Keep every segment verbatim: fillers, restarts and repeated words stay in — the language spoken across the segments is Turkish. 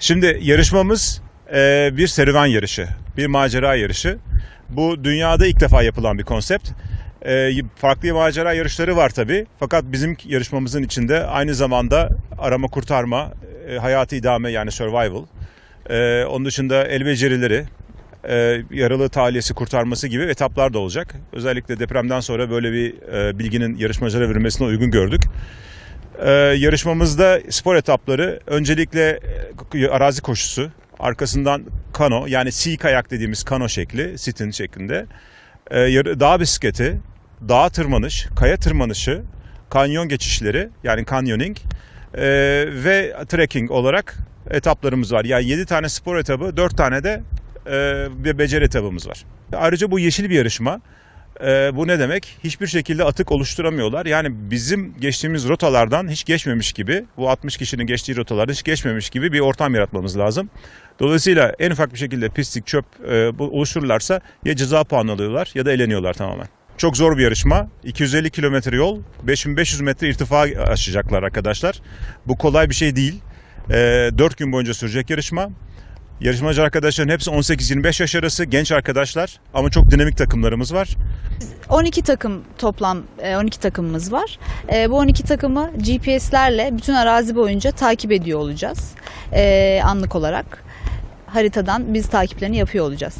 Şimdi yarışmamız e, bir serüven yarışı, bir macera yarışı. Bu dünyada ilk defa yapılan bir konsept. E, farklı macera yarışları var tabii. Fakat bizim yarışmamızın içinde aynı zamanda arama kurtarma, e, hayatı idame yani survival. E, onun dışında el becerileri, e, yaralı tahliyesi kurtarması gibi etaplar da olacak. Özellikle depremden sonra böyle bir e, bilginin yarışmacılara verilmesine uygun gördük. Ee, yarışmamızda spor etapları öncelikle e, arazi koşusu, arkasından kano yani sea kayak dediğimiz kano şekli, sitin şeklinde, ee, dağ bisikleti, dağ tırmanış, kaya tırmanışı, kanyon geçişleri yani canyoning e, ve trekking olarak etaplarımız var. Yani yedi tane spor etabı, dört tane de e, bir beceri etabımız var. Ayrıca bu yeşil bir yarışma. Ee, bu ne demek? Hiçbir şekilde atık oluşturamıyorlar. Yani bizim geçtiğimiz rotalardan hiç geçmemiş gibi, bu altmış kişinin geçtiği rotalardan hiç geçmemiş gibi bir ortam yaratmamız lazım. Dolayısıyla en ufak bir şekilde pislik, çöp e, oluştururlarsa ya ceza puanı alıyorlar ya da eleniyorlar tamamen. Çok zor bir yarışma. iki yüz elli kilometre yol, beş bin beş yüz metre irtifa aşacaklar arkadaşlar. Bu kolay bir şey değil. E, dört gün boyunca sürecek yarışma. Yarışmacı arkadaşların hepsi on sekiz yirmi beş yaş arası genç arkadaşlar ama çok dinamik takımlarımız var. on iki takım toplam on iki takımımız var. Bu on iki takımı G P S'lerle bütün arazi boyunca takip ediyor olacağız. Anlık olarak haritadan biz takiplerini yapıyor olacağız.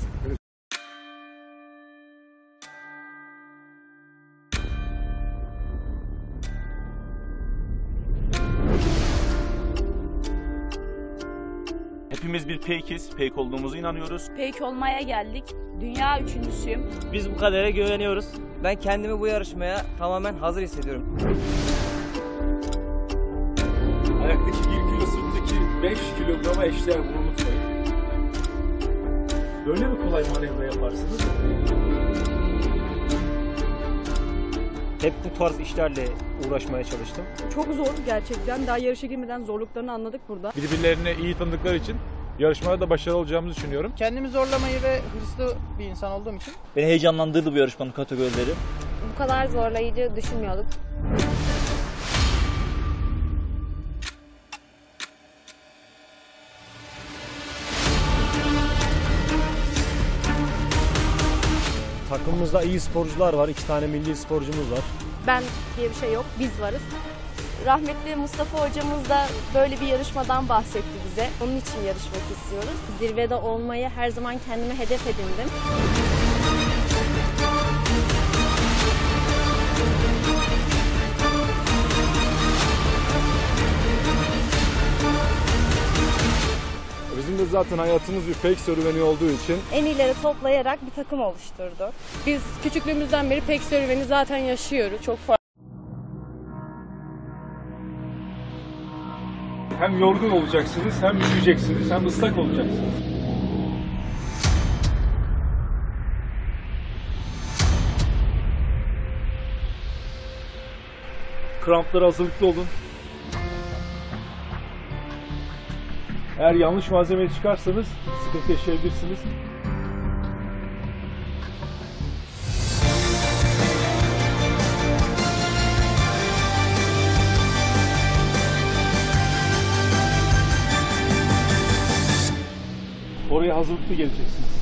Hepimiz bir peykiz, peyk olduğumuzu inanıyoruz. Peyk olmaya geldik. Dünya üçüncüsüyüm. Biz bu kadere güveniyoruz. Ben kendimi bu yarışmaya tamamen hazır hissediyorum. Ayaktaki bir kilo, sırttaki beş kilograma eşdeğer, bunu unutmayın. Böyle mi kolay manevra yaparsınız? Hep bu tarz işlerle uğraşmaya çalıştım. Çok zor gerçekten. Daha yarışa girmeden zorluklarını anladık burada. Birbirlerini iyi tanıdıkları için yarışmada da başarılı olacağımızı düşünüyorum. Kendimi zorlamayı ve hırslı bir insan olduğum için. Beni heyecanlandırdı bu yarışmanın kategorileri. Bu kadar zorlayıcı düşünmüyorduk. Takımımızda iyi sporcular var. İki tane milli sporcumuz var. Ben diye bir şey yok, biz varız. Rahmetli Mustafa hocamız da böyle bir yarışmadan bahsetti bize. Onun için yarışmak istiyoruz. Zirvede olmayı her zaman kendime hedef edindim. Bizim de zaten hayatımız bir peyk serüveni olduğu için En iyileri toplayarak bir takım oluşturdu. Biz küçüklüğümüzden beri pek serüveni zaten yaşıyoruz. Çok farklı. hem yorgun olacaksınız, hem üşüyeceksiniz, hem ıslak olacaksınız. Kramplara hazırlıklı olun. Eğer yanlış malzemeyi çıkarsanız sıkıntı yaşayabilirsiniz. Oraya hazırlıklı geleceksiniz.